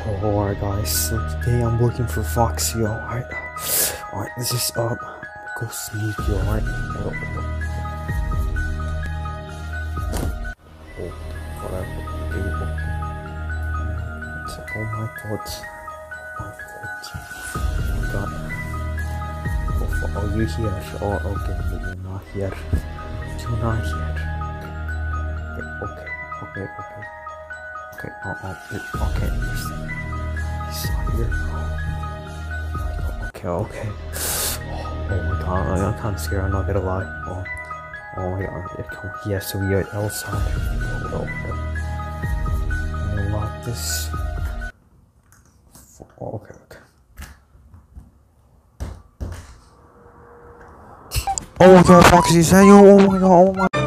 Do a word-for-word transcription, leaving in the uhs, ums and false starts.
Alright guys, so today I'm looking for Foxy, alright? Alright, let's just uh go sneaky, alright? Oh, whatever. Oh my god. Oh my god. Oh my god. Oh, oh you here? Oh okay, but you're not here. You're not here. Okay, okay, okay. Okay, oh, oh, okay. He's here. Oh, okay, okay. Oh my god, I'm kind of scared, I'm not gonna lie. Oh, oh my god, he has to be outside. Oh, okay. I'm gonna lock this. Oh, okay, okay. Oh my god, Foxy, is that you? Oh my god, oh my god.